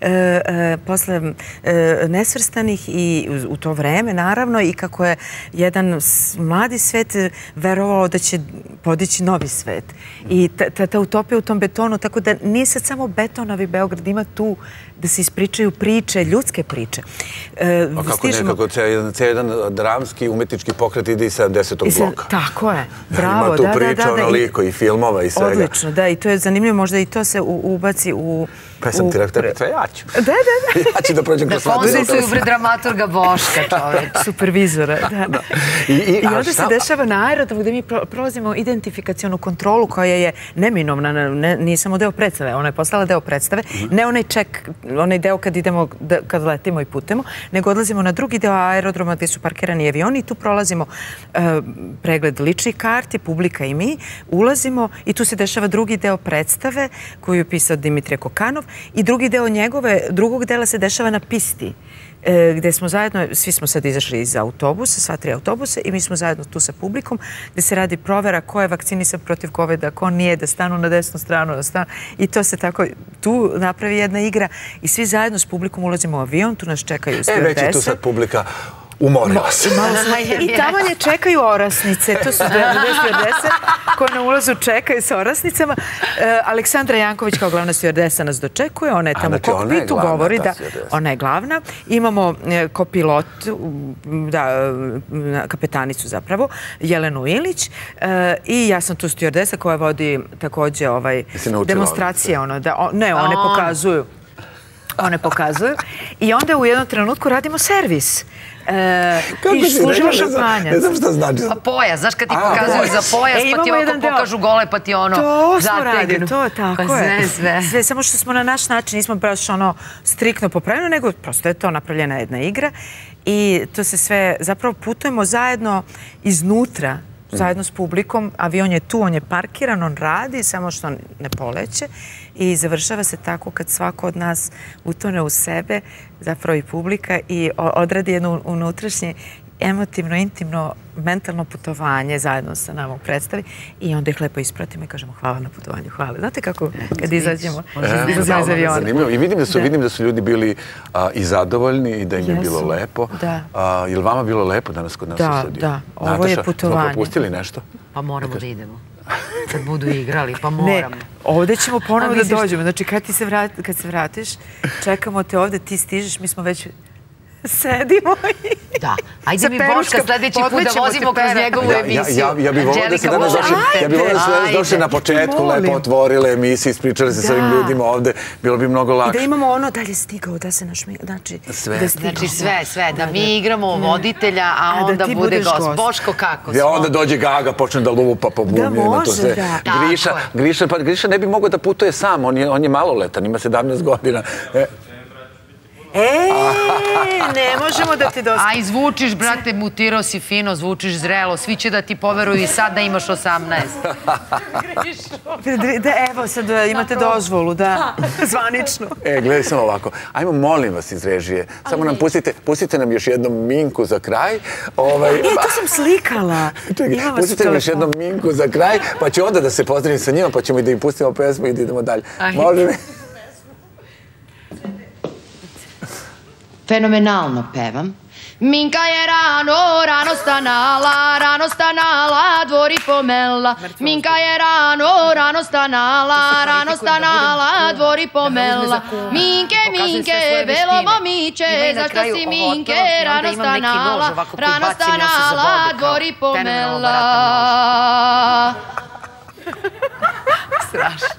posle nesvrstanih i u to vreme, naravno, i kako je jedan mladi svet verovao da će podići novi svet. I ta utopija u tom betonu, tako da nije sad samo beton Novi Beograd, ima tu da se ispričaju priče, ljudske priče. A kako nekako, cijel jedan dramski, umetnički pokret ide iz sedamdesetog bloka. Tako je, bravo. Ima tu priča, onoliko, i filmova i svega. Odlično, da, i to je zanimljivo, možda i to se ubaci u... Pa sam ti rekao, sve ja ću. Da, da, da. Ja ću da prođem kroz svatku. Da konsultuju pred dramaturga Boška, čoveč. Supervizora, da. I onda se dešava na aerodromu gde mi prolazimo identifikacionu kontrolu koja je neminovna, nije samo deo predstave, ona je postala deo predstave, ne onaj ček, onaj deo kad idemo, kad letimo i putemo, nego odlazimo na drugi deo aerodroma gde su parkirani avioni i tu prolazimo pregled ličnih karti, publika i mi, ulazimo i tu se dešava drugi deo predstave koju je pisao Dimitrije Kokanov i drugi deo njegove, drugog dela se dešava na pisti gde smo zajedno, svi smo sad izašli iz autobusa, sva tri autobusa i mi smo zajedno tu sa publikom gde se radi provera ko je vakcinisan protiv kovida, ko nije, da stanu na desnu stranu, da stanu i to se tako, tu napravi jedna igra i svi zajedno s publikom ulazimo u avion, tu nas čekaju stjuardese. E, već je tu sad publika umorila se. I tamo nje čekaju orasnice, to su dve stjuardese koje na ulazu čekaju sa orasnicama. Aleksandra Janković kao glavna stjuardesa nas dočekuje, ona je tamo u kokpitu, govori da ona je glavna. Imamo kopilot, kapetanicu zapravo, Jelenu Ilić i ja sam tu stjuardesa koja vodi takođe demonstracije. Ne, one pokazuju. One pokazuju. I onda u jednom trenutku radimo servis. I služimo šampanja. Ne znam šta znači. Pa pojas, znaš kad ti pokazuju za pojas, pa ti ovako pokažu gole, pa ti ono zategnu. To smo radili, to tako je. Sve, samo što smo na naš način, nismo baš ono striktno popravljeno, nego prosto je to napravljena jedna igra. I to se sve, zapravo putujemo zajedno iznutra. zajedno s publikom. Avion je tu, on je parkiran, on radi, samo što ne poleće. I završava se tako kad svako od nas utone u sebe, zapravo i publika, i odradi jedno unutrašnje emotivno, intimno, mentalno putovanje zajedno sa nama u predstavi i onda ih lepo ispratimo i kažemo hvala na putovanju, hvala. Znate kako kad izađemo iz aviona? Zanimljivo. I vidim da su ljudi bili i zadovoljni i da im je bilo lepo. Je li vama bilo lepo danas kod nas u studiju? Da, da. Ovo je putovanje. Smo propustili nešto? Pa moramo da idemo. Kad budu igrali, pa moramo. Ne, ovdje ćemo ponovo da dođemo. Znači, kad se vratiš, čekamo te ovdje, ti stižeš, mi smo već sedimo i... Da. Ajde mi Boška sljedeći put da vozimo kroz njegovu emisiju. Ja bih volio da se danas došli na početku, lepo otvorile emisije, ispričali se s ovim ljudima ovde. Bilo bi mnogo lakše. I da imamo ono dalje stigao, da se naš... Sve. Znači sve, sve. Da mi igramo voditelja, a onda bude gost. Boško, kako smo? Ja onda dođe Gaga, počne da lupa po bubnjima. Da može, da. Griša ne bi mogao da putuje sam, on je maloletan, ima sedamnaest godina. E, ne možemo da ti dosta... A i zvučiš, brate, mutirao si fino, zvučiš zrelo, svi će da ti poveruju i sad da imaš osamnaest. Evo, sad imate dozvolu, da, zvanično. E, gledaj samo ovako. Ajmo, molim vas iz režije, samo nam pustite, pustite nam još jednom minku za kraj. E, to sam slikala. Pustite nam još jednom minku za kraj, pa ću onda da se pozdravim sa njima, pa ćemo i da im pustimo pesmu i da idemo dalje. Može mi? Fenomenalno pevam. Minka je rano, rano stanala, rano stanala, dvori pomela. Minka je rano, rano stanala, rano stanala, dvori pomela. Minke, Minke, belo momiće, zašto si Minke, rano stanala, rano stanala, dvori pomela. Strašno.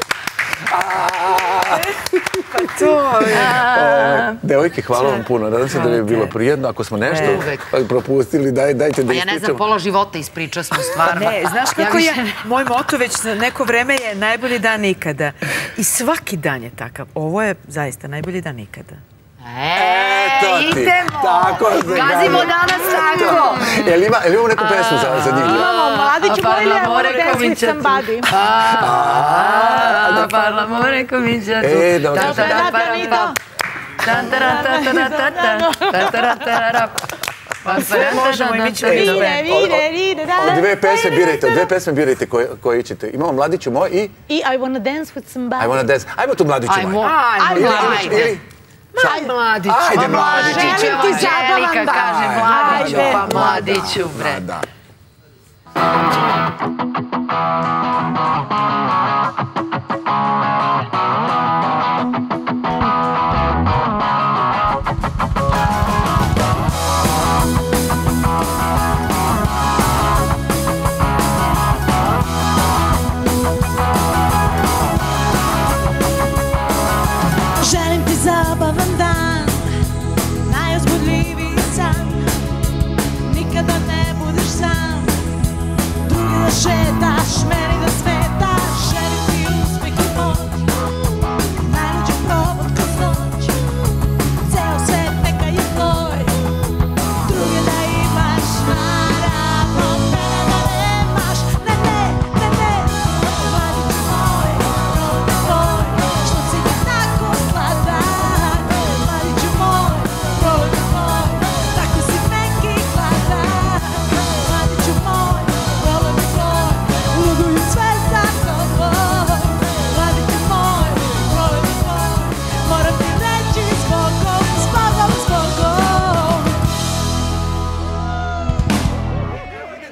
Devojke, hvala vam puno. Nadam se da bi bilo prijedno. Ako smo nešto propustili, dajte da ispričamo. Ja ne znam, pola života ispričao smo stvarno. Ne, znaš kako je, moj moto već neko vreme je najbolji dan ikada. I svaki dan je takav. Ovo je zaista najbolji dan ikada. Eee, idemo! Gazimo danas tako! Jel imamo neku pesmu za njih? Imamo, Mladiću Bojlija, Dance with Somebody. Parla more comincia tu. E, da, da, sve možemo i mi ćemo i vide, vide, vide, da. Od dve pesme birajte, od dve pesme birajte koje ićete. Imamo Mladiću moj i... I I Wanna Dance with Somebody. I Wanna Dance. Ajmo tu Mladiću moj. Ajmo, ajde. Ajde, Mladiću. Ajde, Mladiću. Želim ti Anđelika kaže Mladiću, pa Mladiću, bre.